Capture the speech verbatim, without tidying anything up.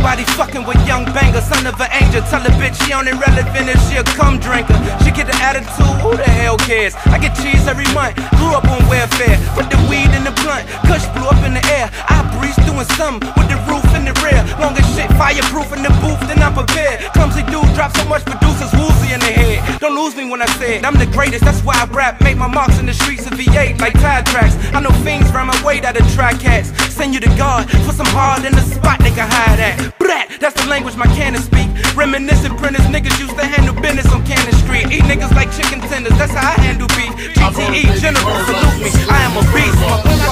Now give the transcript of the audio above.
nobody fucking with young banger. Son of an angel, tell a bitch she only relevant if she a cum drinker. She get the attitude, who the hell cares? I get cheese every month, grew up on welfare. Put the weed in the blunt, kush blew up in the air. I breeze doing something with the roof in the rear. Long as shit fireproof in the booth, then I'm prepared. Clumsy dude drop so much producers woozy in the head. Don't lose me when I say it, I'm the greatest, that's why I rap. Make my marks in the streets of V eight like tire tracks. I know fiends round my way that'll try cats. Send you to God for some hard in the spot they can hide at. Brat, that's the language my cannon speak. Reminiscent printers, niggas used to handle business on Cannon Street. Eat niggas like chicken tenders, that's how I handle beef. G T E general, salute me, I am a beast.